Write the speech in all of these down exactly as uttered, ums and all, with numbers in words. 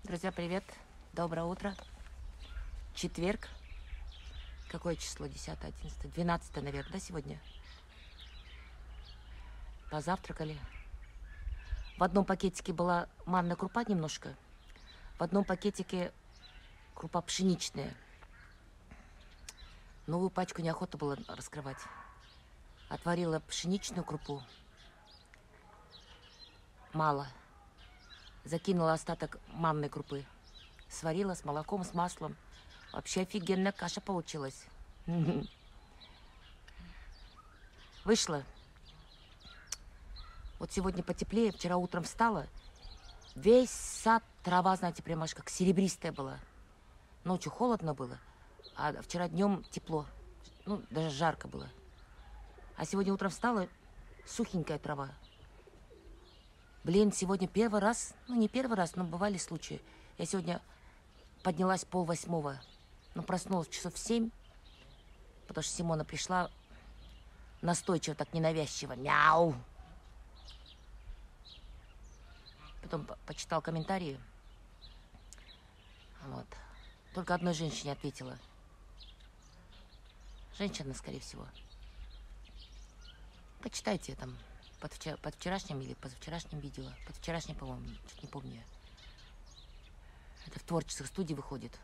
Друзья, привет. Доброе утро. Четверг. Какое число? Десятое, одиннадцатое, двенадцатое, наверное, да, сегодня? Позавтракали. В одном пакетике была манная крупа немножко. В одном пакетике крупа пшеничная. Новую пачку неохота было раскрывать. Отварила пшеничную крупу. Мало. Закинула остаток манной крупы. Сварила с молоком, с маслом. Вообще офигенная каша получилась. Вышла. Вот сегодня потеплее. Вчера утром встала. Весь сад, трава, знаете, прямо аж как серебристая была. Ночью холодно было, а вчера днем тепло. Ну, даже жарко было. А сегодня утром встала, сухенькая трава. Блин, сегодня первый раз, ну не первый раз, но бывали случаи. Я сегодня поднялась полвосьмого, но проснулась часов в семь, потому что Симона пришла настойчиво, так ненавязчиво. Мяу! Потом по почитал комментарии. Вот. Только одной женщине ответила. Женщина, скорее всего. Почитайте там под, вчера, под вчерашним или позавчерашним видео. Под вчерашним, по-моему, чуть не помню. Это в творческих студиях выходит.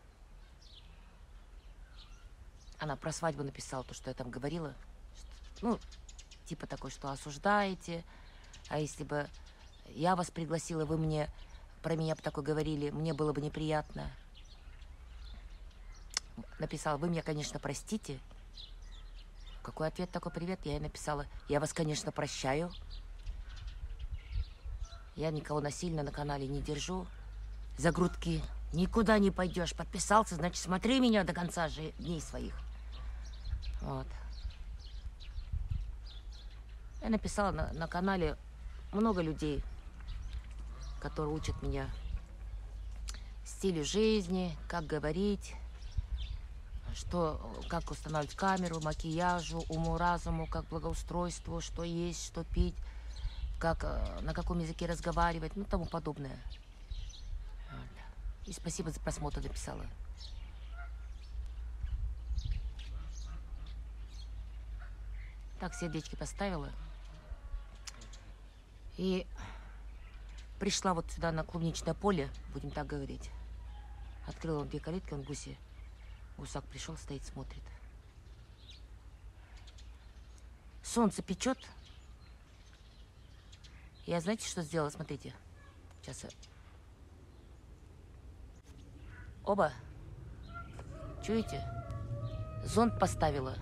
Она про свадьбу написала то, что я там говорила. Ну, типа такой, что осуждаете. А если бы я вас пригласила, вы мне про меня бы такое говорили, мне было бы неприятно. Написала, вы меня, конечно, простите. Какой ответ такой привет? Я ей написала, я вас, конечно, прощаю. Я никого насильно на канале не держу. За грудки никуда не пойдешь. Подписался, значит, смотри меня до конца же дней своих. Вот. Я написала на, на канале много людей, которые учат меня стилю жизни, как говорить, что, как устанавливать камеру, макияжу, уму-разуму, как благоустройству, что есть, что пить, как, на каком языке разговаривать, ну, тому подобное. И спасибо за просмотр, написала. Так, сердечки поставила. И пришла вот сюда на клубничное поле, будем так говорить. Открыла он две калитки, он гуси. Гусак пришел, стоит, смотрит. Солнце печет. Я, знаете, что сделала? Смотрите. Сейчас я... Оба. Чуете? Зонт поставила.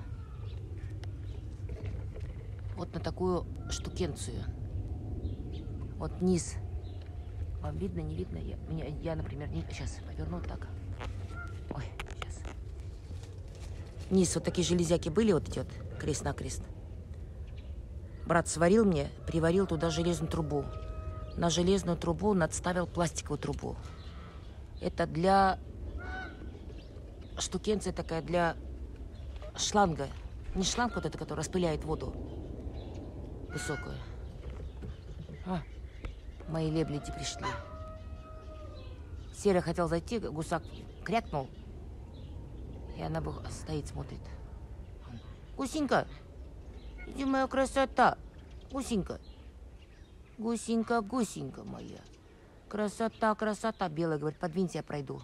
Вот на такую штукенцию. Вот низ. Вам видно, не видно? Я, меня, я например, не... Сейчас поверну так. Ой, сейчас. Низ, вот такие железяки были, вот идет крест-накрест. Брат сварил мне, приварил туда железную трубу. На железную трубу надставил пластиковую трубу. Это для... Штукенция такая для шланга. Не шланг вот это, который распыляет воду. Высокую. А, мои лебеди пришли. Серый хотел зайти, гусак крякнул. И она стоит, смотрит. Гусенька, иди, моя красота. Гусенька. Гусенька, гусенька моя. Красота, красота. Белая говорит, подвиньте, я пройду.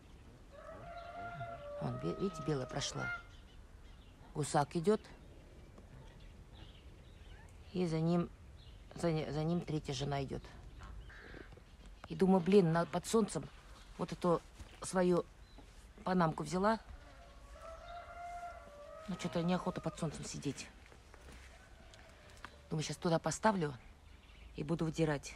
Вон, видите, белая прошла. Гусак идет. И за ним, за, за ним третья жена идет. И думаю, блин, на, под солнцем вот эту свою панамку взяла. Ну, что-то неохота под солнцем сидеть. Думаю, сейчас туда поставлю и буду выдирать.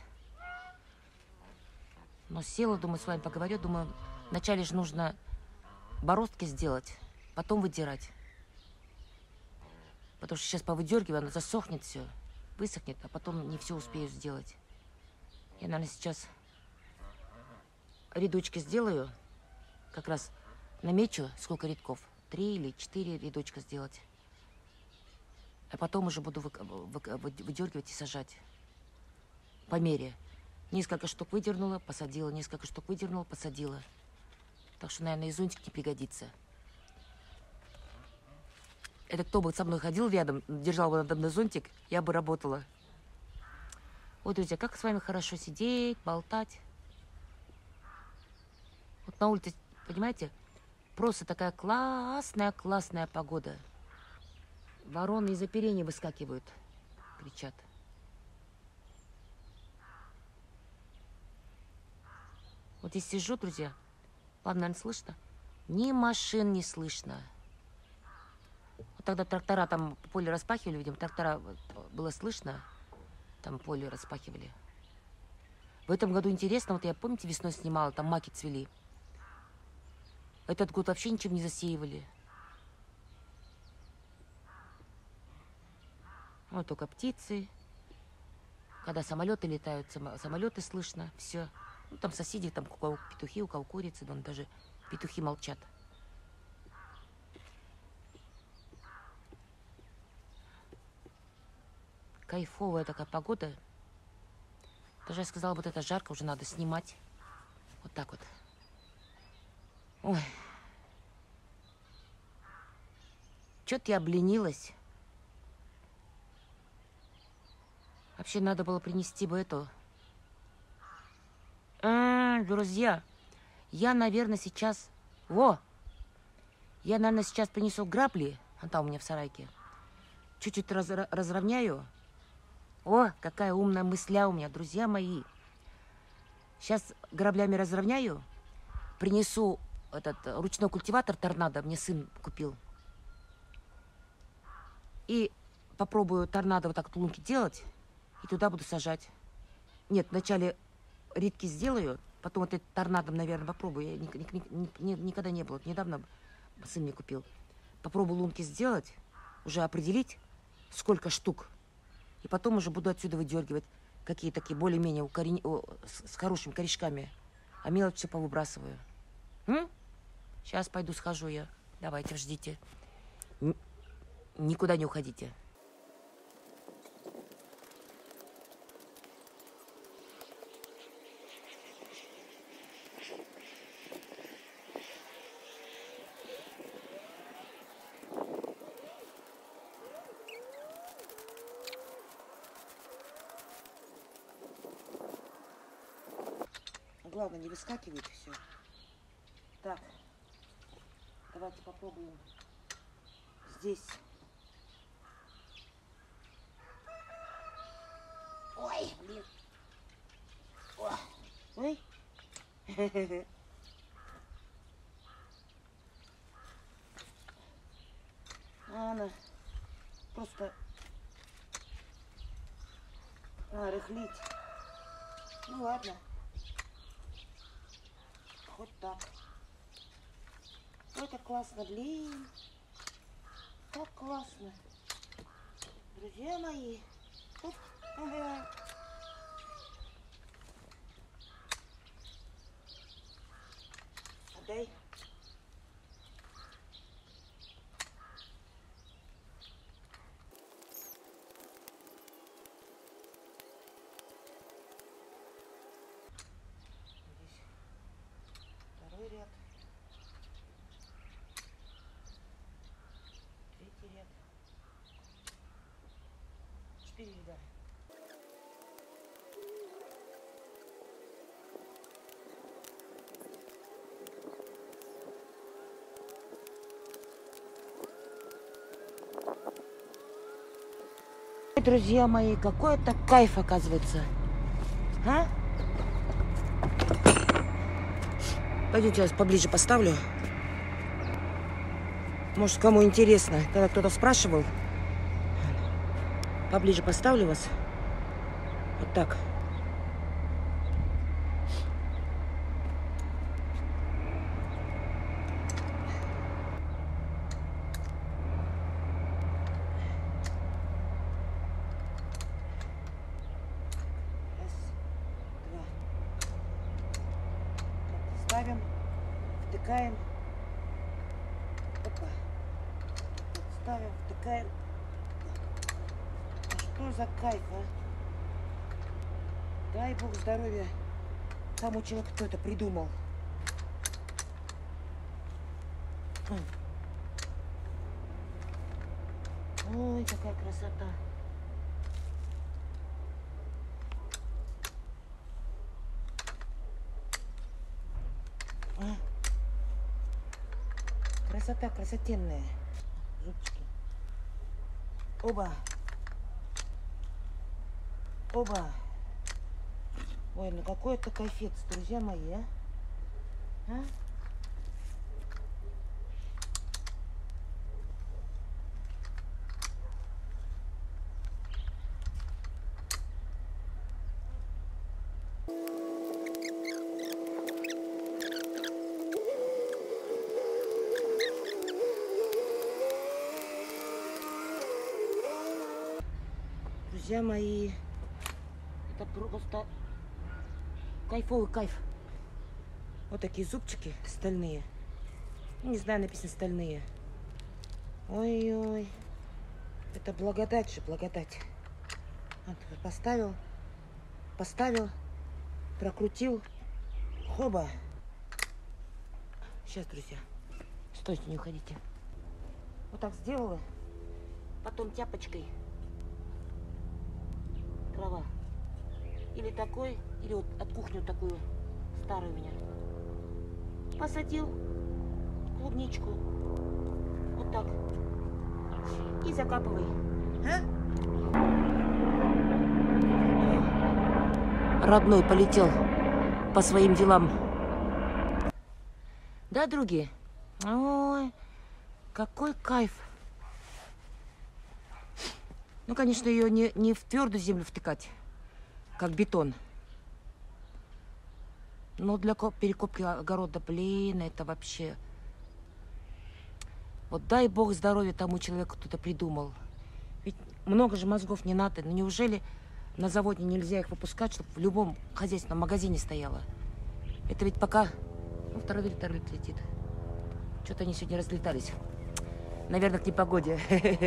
Но села, думаю, с вами поговорю. Думаю, вначале же нужно бороздки сделать, потом выдирать. Потому что сейчас повыдергиваю, оно засохнет все, высохнет, а потом не все успею сделать. Я, наверное, сейчас рядочки сделаю, как раз намечу, сколько рядков. Три или четыре рядочка сделать. А потом уже буду вы, вы, вы, выдергивать и сажать. По мере. Несколько штук выдернула, посадила, несколько штук выдернула, посадила. Так что, наверное, и зонтик не пригодится. Это кто бы со мной ходил рядом, держал бы надо мной зонтик, я бы работала. Ой, друзья, как с вами хорошо сидеть, болтать. Вот на улице, понимаете, просто такая классная-классная погода. Вороны из оперения выскакивают, кричат. Вот здесь сижу, друзья, вам, наверное, слышно? Ни машин не слышно. Вот тогда трактора там поле распахивали, видимо, трактора было слышно, там поле распахивали. В этом году интересно, вот я, помните, весной снимала, там маки цвели. Этот год вообще ничем не засеивали. Вот только птицы. Когда самолеты летают, самолеты слышно, все. Ну, там соседи, там у кого петухи, у кого курицы, вон даже петухи молчат. Кайфовая такая погода. Даже я сказала, вот это жарко, уже надо снимать. Вот так вот. Ой. Чё-то я обленилась. Вообще надо было принести бы эту... А, друзья, я, наверное, сейчас... Во! Я, наверное, сейчас принесу грабли. А там у меня в сарайке. Чуть-чуть раз, разровняю. О, какая умная мысля у меня, друзья мои. Сейчас граблями разровняю. Принесу этот ручной культиватор торнадо. Мне сын купил. И попробую торнадо вот так вот лунки делать. И туда буду сажать. Нет, вначале редки сделаю. Потом вот этот торнадом, наверное, попробую. Я ни, ни, ни, никогда не было. Недавно сын мне купил. Попробую лунки сделать. Уже определить, сколько штук. И потом уже буду отсюда выдергивать какие такие более-менее укорен... с, с хорошими корешками. А мелочь все повыбрасываю. М? Сейчас пойду схожу я. Давайте, ждите. Н никуда не уходите. Главное, не выскакивает все. Так, давайте попробуем здесь. Ой, блин. О, ой. Она просто а, рыхлить. Ну ладно. Вот так. Ой, как классно, блин. Как классно. Друзья мои. Ага. Отдай. Ряд, третий ряд, четыре ряда. Друзья мои, какой это кайф, оказывается, а? Пойдемте, я вас поближе поставлю. Может, кому интересно, когда кто-то спрашивал. Поближе поставлю вас. Вот так. Ставим, втыкаем. Опа. Ставим, втыкаем. Что за кайф, а? Дай бог здоровья тому человеку, кто это придумал. Ой, какая красота. А? Красота красотенная. Зубчики. Оба. Оба. Ой, ну какой это кайфец, друзья мои, а? А? Друзья мои, это просто кайфовый кайф. Вот такие зубчики стальные. Не знаю, написано стальные. Ой-ой. Это благодать же, благодать. Вот, поставил, поставил, прокрутил. Хоба. Сейчас, друзья. Стойте, не уходите. Вот так сделала. Потом тяпочкой. Трава. Или такой, или вот от кухни вот такую старую у меня. Посадил клубничку. Вот так. И закапывай. А? Родной полетел по своим делам. Да, други? Ой, какой кайф. Ну, конечно, ее не, не в твердую землю втыкать, как бетон. Но для перекопки огорода, блин, это вообще... Вот дай бог здоровья тому человеку, кто-то придумал. Ведь много же мозгов не надо. Но неужели на заводе нельзя их выпускать, чтобы в любом хозяйственном магазине стояло? Это ведь пока... Ну, второй вертолет летит. Что-то они сегодня разлетались. Наверное, к непогоде.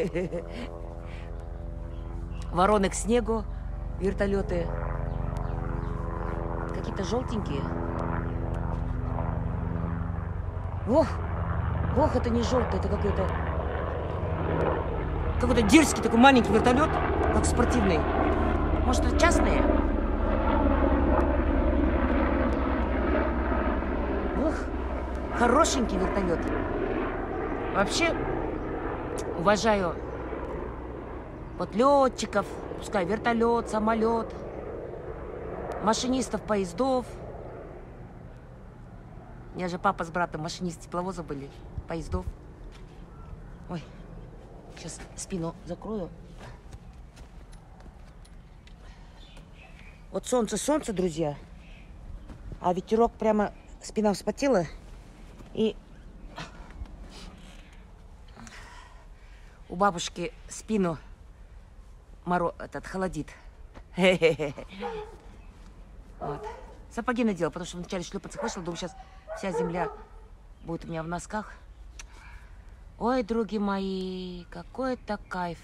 Вороны к снегу, вертолеты. Какие-то желтенькие. Ох, ох, это не желтый, это какой-то... Какой-то дерзкий такой маленький вертолет, как спортивный. Может, это частные? Ох, хорошенький вертолет. Вообще, уважаю вот летчиков, пускай вертолет, самолет, машинистов поездов. У меня же папа с братом машинисты тепловоза были, поездов. Ой, сейчас спину закрою. Вот солнце, солнце, друзья. А ветерок прямо, спина вспотела. И у бабушки спину моро... этот, холодит. Вот. Сапоги надела, потому что вначале шлепаться вышла. Думаю, сейчас вся земля будет у меня в носках. Ой, други мои, какой это кайф.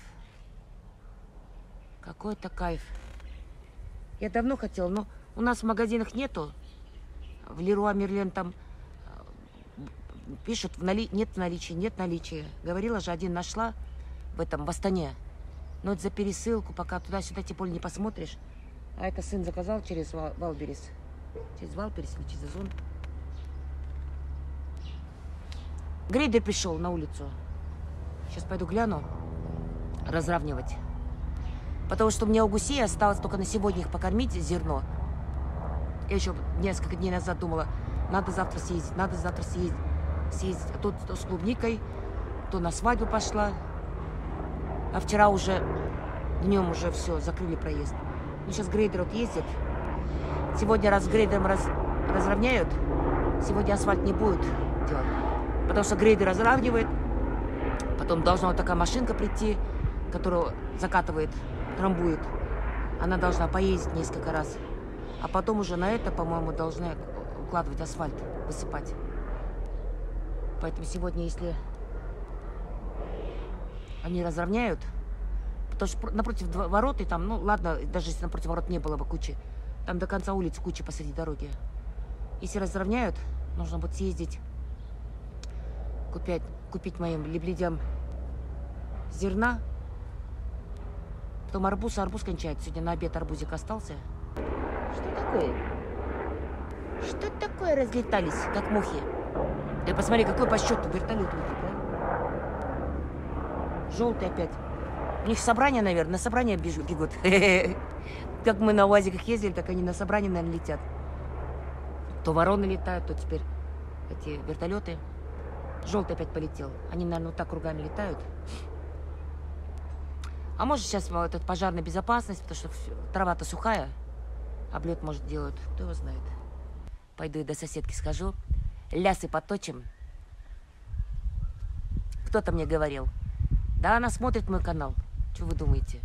Какой это кайф. Я давно хотела, но у нас в магазинах нету. В Леруа Мерлен там пишут, в нали... нет в наличии, нет наличия. Говорила же, один нашла в этом, в Астане. Но это за пересылку, пока туда-сюда тем более не посмотришь. А это сын заказал через Валберис. Через Валберис или через Озон. Грейдер пришел на улицу. Сейчас пойду гляну. Разравнивать. Потому что у меня у гусей осталось только на сегодня их покормить зерно. Я еще несколько дней назад думала, надо завтра съездить, надо завтра съездить. съездить. А тут то с клубникой, то на свадьбу пошла. А вчера уже, днем уже все, закрыли проезд. Ну, сейчас грейдер вот ездит. Сегодня раз грейдером раз, разровняют, сегодня асфальт не будет делать. Потому что грейдер разравнивает. Потом должна вот такая машинка прийти, которую закатывает, трамбует. Она должна поездить несколько раз. А потом уже на это, по-моему, должны укладывать асфальт, высыпать. Поэтому сегодня, если они разровняют, потому что напротив ворот, и там, ну ладно, даже если напротив ворот не было бы кучи Там до конца улицы куча посреди дороги. Если разровняют, нужно будет съездить, купить, купить моим лебедям зерна. Потом арбуз, арбуз кончается. Сегодня на обед арбузик остался. Что такое? Что такое разлетались, как мухи? Ты посмотри, какой по счету вертолет летит, да? Желтый опять. У них собрание, наверное, на собрание бегут. Как мы на УАЗиках ездили, так они на собрание, наверное, летят. То вороны летают, то теперь эти вертолеты. Желтый опять полетел. Они, наверное, вот так кругами летают. А может, сейчас вот эта пожарная безопасность, потому что трава-то сухая. Облет, может, делают. Кто его знает. Пойду и до соседки схожу. Лясы поточим. Кто-то мне говорил. Да, она смотрит мой канал. Что вы думаете?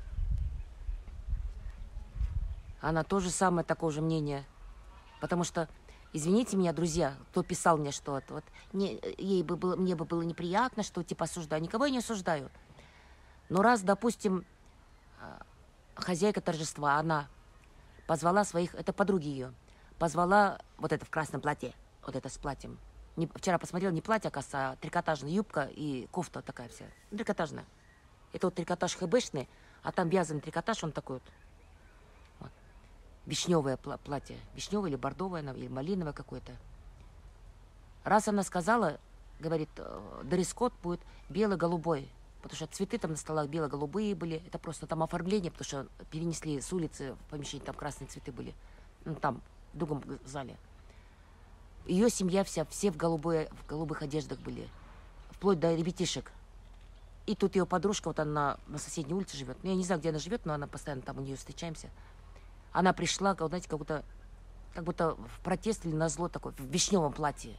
Она тоже самое такого же мнения. Потому что, извините меня, друзья, кто писал мне что-то, вот, не, ей бы было, мне бы было неприятно, что типа осуждаю. Никого я не осуждаю. Но раз, допустим, хозяйка торжества, она позвала своих, это подруги ее, позвала вот это в красном платье, вот это с платьем. Не, вчера посмотрела, не платье, а трикотажная юбка и кофта такая вся. Трикотажная. Это вот трикотаж хэбэшный, а там вязаный трикотаж, он такой вот. вот. Вишневое платье. Вишневое или бордовое, или малиновое какое-то. Раз она сказала, говорит, дресс-код будет бело-голубой. Потому что цветы там на столах бело-голубые были. Это просто там оформление, потому что перенесли с улицы в помещение, там красные цветы были. Ну, там, в другом зале. Ее семья вся, все в, голубой, в голубых одеждах были. Вплоть до ребятишек. И тут ее подружка, вот она на соседней улице живет. Ну, я не знаю, где она живет, но она постоянно там у нее встречаемся. Она пришла, как, знаете, как будто, как будто в протест или назло такой, в вишневом платье.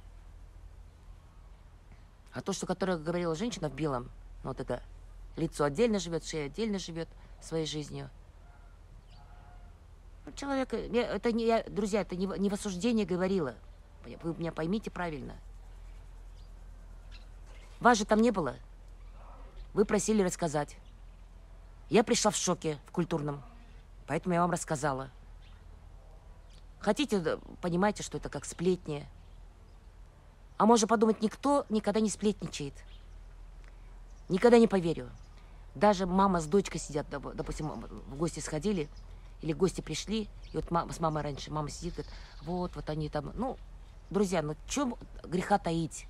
А то, что, которое говорила женщина в белом, вот это лицо отдельно живет, шея отдельно живет своей жизнью. Человек, это не, я, друзья, это не, не в осуждении говорила. Вы меня поймите правильно. Вас же там не было. Вы просили рассказать. Я пришла в шоке в культурном, поэтому я вам рассказала. Хотите, понимаете, что это как сплетни. А можно подумать, никто никогда не сплетничает. Никогда не поверю. Даже мама с дочкой сидят, допустим, в гости сходили, или гости пришли, и вот мама, с мамой раньше, мама сидит, говорит, вот, вот они там, ну, друзья, ну, чем греха таить?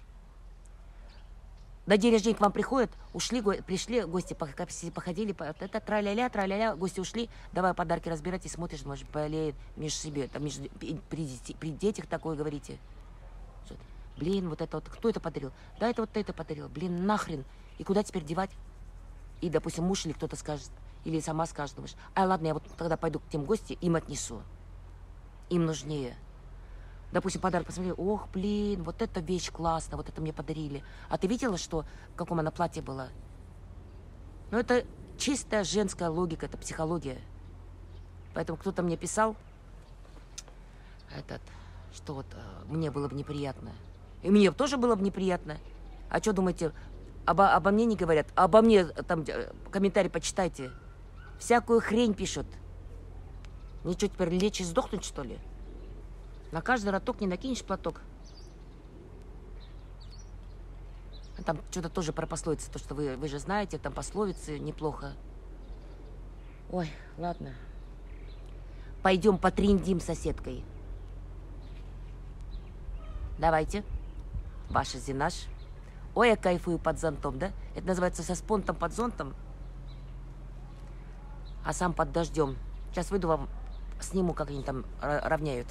На день рождения к вам приходят, ушли, пришли гости, походили, это тра-ля-ля, тра-ля-ля, гости ушли, давай подарки разбирать, и смотришь, может, болеет между себе, там, между, при, при детях такое говорите. Блин, вот это вот, кто это подарил? Да, это вот это подарил, блин, нахрен. И куда теперь девать? И, допустим, муж или кто-то скажет, или сама скажет, думаешь, а ладно, я вот тогда пойду к тем гостям, им отнесу. Им нужнее. Допустим, подарок посмотрели, ох, блин, вот эта вещь классная, вот это мне подарили. А ты видела, что, в каком она платье была? Ну, это чистая женская логика, это психология. Поэтому кто-то мне писал, этот, что вот мне было бы неприятно. И мне тоже было бы неприятно. А что думаете, обо, обо мне не говорят? А обо мне там комментарий почитайте. Всякую хрень пишут. Мне что, теперь лечь и сдохнуть, что ли? На каждый роток не накинешь платок. Там что-то тоже про пословицы, то, что вы, вы же знаете, там пословицы неплохо. Ой, ладно. Пойдем потрындим с соседкой. Давайте. Ваша зинаш. Ой, я кайфую под зонтом, да? Это называется со спонтом под зонтом. А сам под дождем. Сейчас выйду, вам сниму, как они там равняют.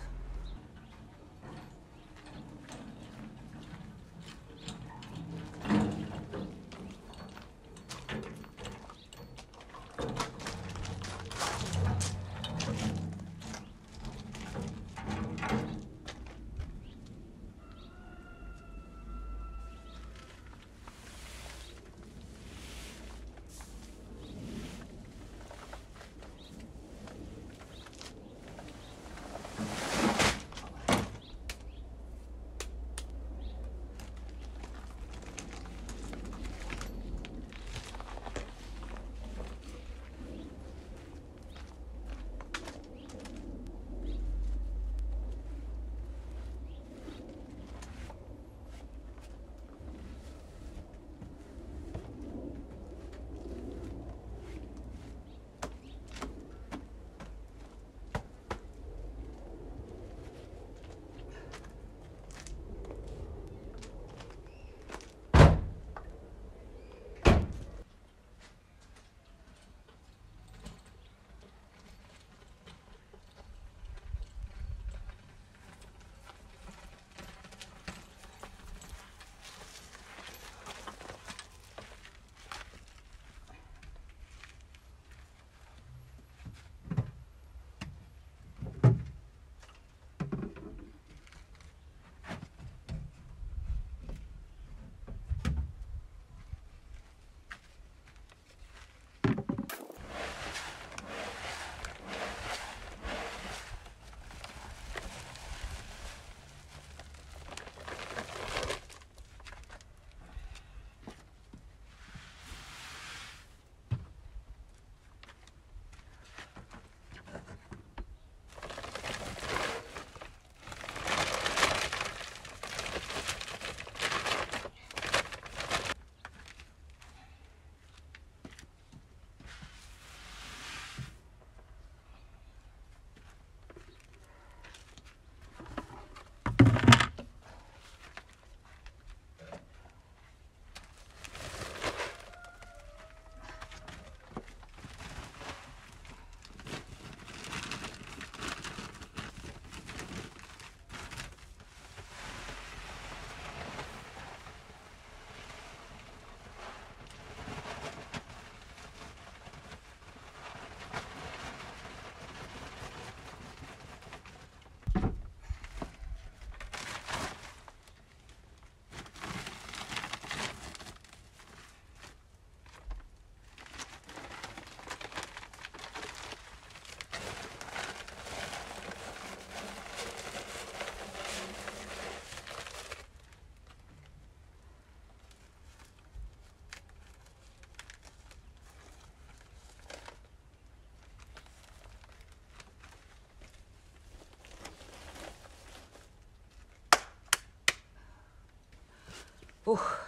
Ух.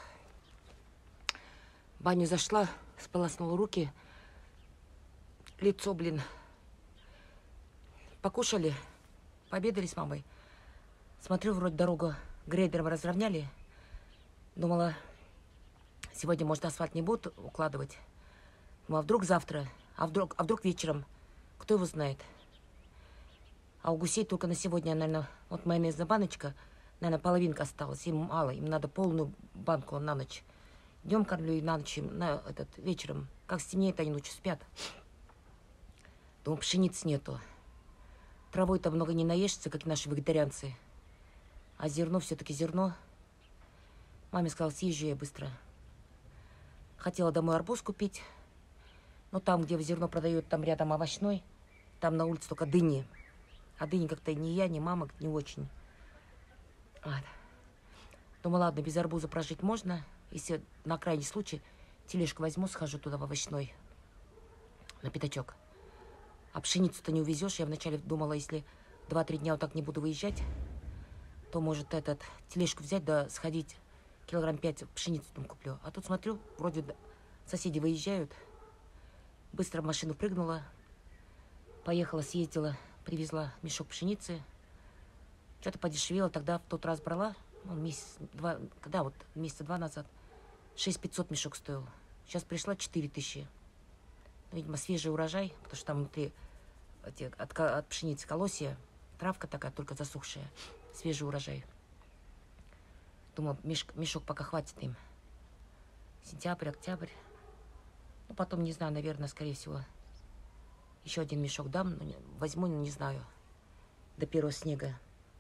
В баню зашла, сполоснула руки. Лицо, блин. Покушали, пообедали с мамой. Смотрю, вроде дорогу грейдером разровняли. Думала, сегодня, может, асфальт не будут укладывать. Думала, а вдруг завтра, а вдруг, а вдруг вечером. Кто его знает. А у гусей только на сегодня, наверное, вот майонезная баночка, наверное, половинка осталась. Им мало, им надо полную банку на ночь. Днем кормлю и на ночь, на этот, вечером. Как стемнеет, они ночью спят. Думаю, пшеницы нету. Травой-то много не наешься, как наши вегетарианцы. А зерно все-таки зерно. Маме сказала, съезжу я быстро. Хотела домой арбуз купить. Но там, где зерно продают, там рядом овощной. Там на улице только дыни. А дыни как-то ни я, ни мама не очень. Вот. Думаю, ладно, без арбуза прожить можно. Если на крайний случай тележку возьму, схожу туда в овощной. На пятачок. А пшеницу-то не увезешь. Я вначале думала, если два-три дня вот так не буду выезжать, то может этот тележку взять, да сходить килограмм пять пшеницы там куплю. А тут смотрю, вроде соседи выезжают. Быстро в машину прыгнула. Поехала, съездила, привезла мешок пшеницы. Что-то подешевело. Тогда в тот раз брала, ну, месяц, два, когда вот месяца два назад, шесть тысяч пятьсот мешок стоил. Сейчас пришла четыре тысячи. Видимо, свежий урожай, потому что там внутри эти, от, от пшеницы колосья, травка такая, только засохшая. Свежий урожай. Думаю, мешок, мешок пока хватит им. Сентябрь, октябрь. Ну, потом, не знаю, наверное, скорее всего, еще один мешок дам. Но не, возьму, но не знаю, до первого снега.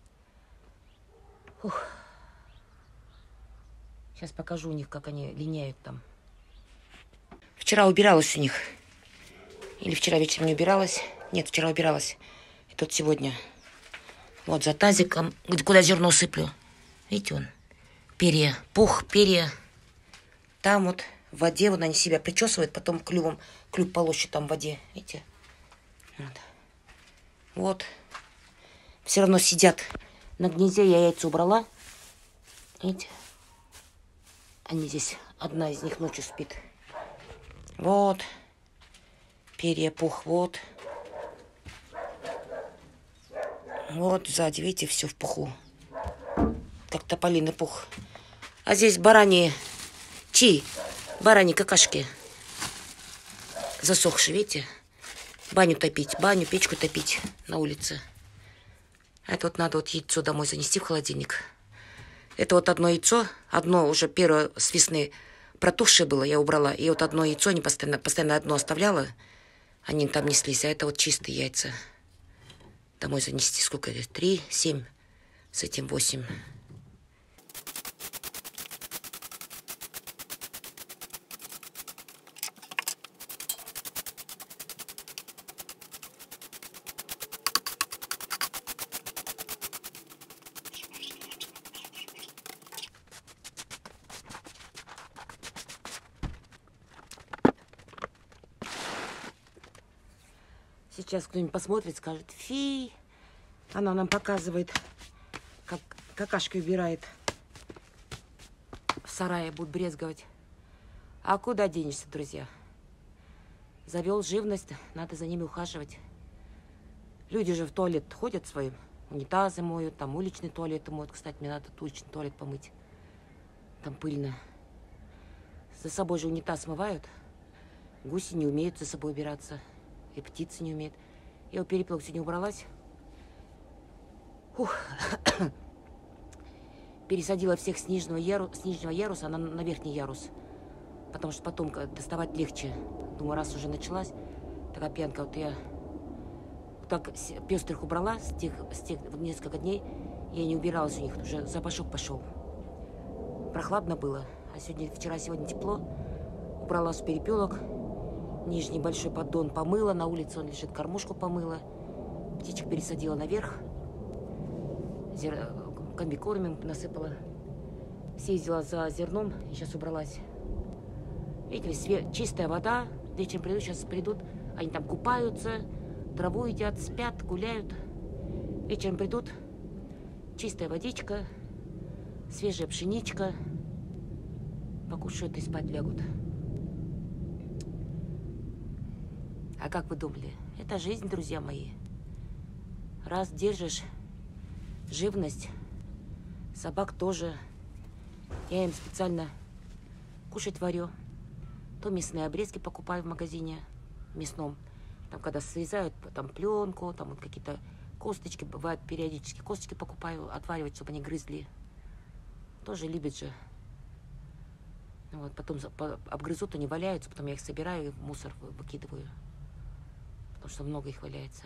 Ух. Сейчас покажу у них, как они линяют там. Вчера убиралась у них. Или вчера вечером не убиралась. Нет, вчера убиралась. И тут сегодня. Вот за тазиком, куда зерно сыплю. Видите, он. Перья, пух, перья. Там вот в воде, вот они себя причесывают, потом клювом, клюв полощут там в воде. Видите? Вот. Вот. Все равно сидят на гнезде. Я яйца убрала. Видите? Они здесь, одна из них ночью спит. Вот. Перья, пух, вот. Вот сзади, видите, все в пуху. Как тополиный пух. А здесь бараньи, чи, бараньи какашки. Засохшие, видите? Баню топить, баню, печку топить на улице. Это вот надо вот яйцо домой занести в холодильник. Это вот одно яйцо, одно уже первое с весны протухшее было, я убрала. И вот одно яйцо, не постоянно, постоянно одно оставляла. Они там неслись, а это вот чистые яйца. Домой занести сколько это? Три, семь, с этим восемь. Сейчас кто-нибудь посмотрит, скажет, фи, она нам показывает, как какашки убирает. В сарае будут брезговать. А куда денешься, друзья? Завел живность, надо за ними ухаживать. Люди же в туалет ходят своим, унитазы моют, там уличный туалет моют. Кстати, мне надо уличный туалет помыть. Там пыльно. За собой же унитаз смывают. Гуси не умеют за собой убираться. И птицы не умеют. Я у перепелок сегодня убралась. Фух. Пересадила всех с нижнего, яру... с нижнего яруса на, на верхний ярус. Потому что потом доставать легче. Думаю, раз уже началась такая пьянка, вот я вот так пестрых убрала с тех, с тех несколько дней. Я не убиралась у них, уже запашок пошел. Прохладно было. А сегодня, вчера, сегодня тепло. Убрала с перепелок. Нижний большой поддон помыла, на улице он лежит, кормушку помыла. Птичек пересадила наверх. Зер... комбикормом насыпала. Съездила за зерном и сейчас убралась. Видите, све... чистая вода. Вечером придут, сейчас придут. Они там купаются, траву едят, спят, гуляют. Вечером придут. Чистая водичка, свежая пшеничка. покушают и спать лягут. А как вы думали? Это жизнь, друзья мои. Раз держишь живность, собак тоже. Я им специально кушать варю. То мясные обрезки покупаю в магазине мясном. Там, когда срезают там пленку, там вот какие-то косточки, бывают периодически косточки покупаю, отваривать, чтобы они грызли. Тоже любят же. Вот, потом обгрызут, они валяются, потом я их собираю и в мусор выкидываю. Потому что много их валяется.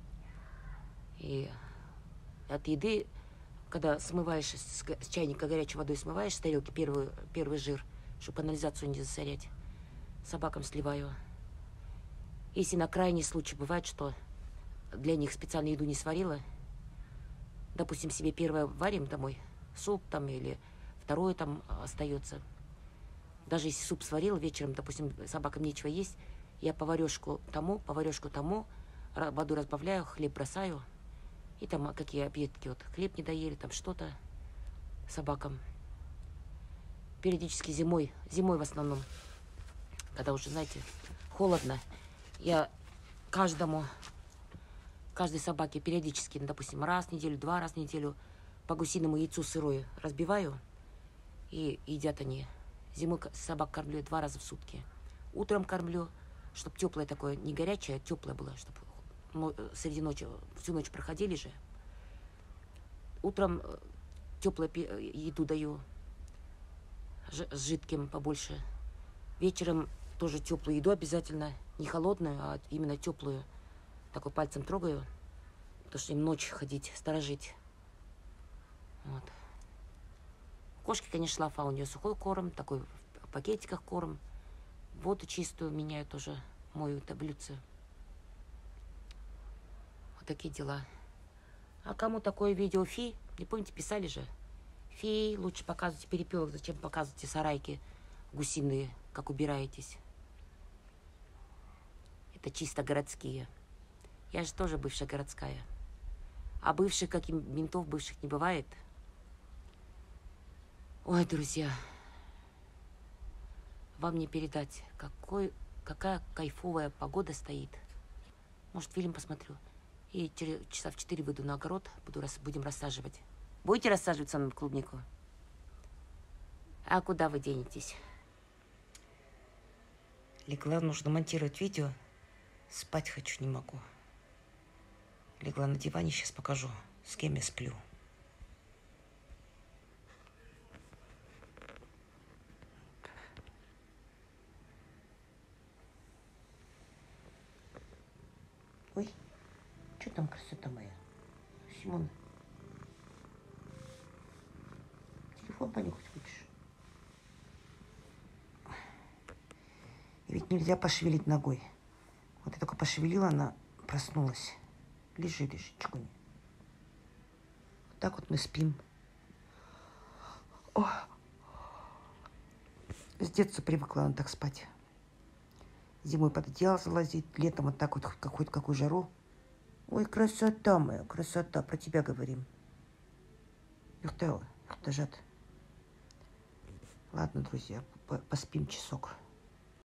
И от еды, когда смываешь с чайника горячей водой, смываешь с тарелки первый, первый жир, чтобы канализацию не засорять, собакам сливаю. Если на крайний случай бывает, что для них специально еду не сварила, допустим, себе первое варим домой, суп там или второе там остается. Даже если суп сварила вечером, допустим, собакам нечего есть, я поварешку тому, поварешку тому, воду разбавляю, хлеб бросаю. И там какие объедки, вот хлеб не доели, там что-то собакам. Периодически зимой, зимой в основном, когда уже, знаете, холодно, я каждому, каждой собаке периодически, ну, допустим, раз в неделю, два раза в неделю по гусиному яйцу сырое разбиваю, и едят они. Зимой собак кормлю два раза в сутки. Утром кормлю, чтобы теплое такое, не горячее, а теплое было, чтобы среди ночи, всю ночь проходили же. Утром теплую еду даю, с жидким побольше. Вечером тоже теплую еду обязательно, не холодную, а именно теплую. Такой пальцем трогаю, потому что им ночь ходить, сторожить. Вот. Кошки, конечно, лафа, у нее сухой корм, такой в пакетиках корм. Воду чистую меняю тоже, мою таблицу. Вот такие дела. А кому такое видео фи? Не помните, писали же? Фи, лучше показывайте перепелок, зачем показываете сарайки гусиные, как убираетесь. Это чисто городские. Я же тоже бывшая городская. А бывших, как и ментов, бывших не бывает. Ой, друзья, вам не передать, какой, какая кайфовая погода стоит. Может, фильм посмотрю. И через часа в четыре выйду на огород, буду, будем рассаживать. Будете рассаживать со мной клубнику? А куда вы денетесь? Легла, нужно монтировать видео. Спать хочу, не могу. Легла на диване, сейчас покажу, с кем я сплю. Ой, что там красота моя? Симон, телефон понюхать хочешь? И ведь нельзя пошевелить ногой. Вот я только пошевелила, она проснулась. Лежи, лежи, чекуни. Вот так вот мы спим. О! С детства привыкла она так спать. Зимой под одеяло залазить, летом вот так вот какую-то какую жару. Ой, красота моя, красота, про тебя говорим. Юхтела, юхтажат. Ладно, друзья, поспим часок.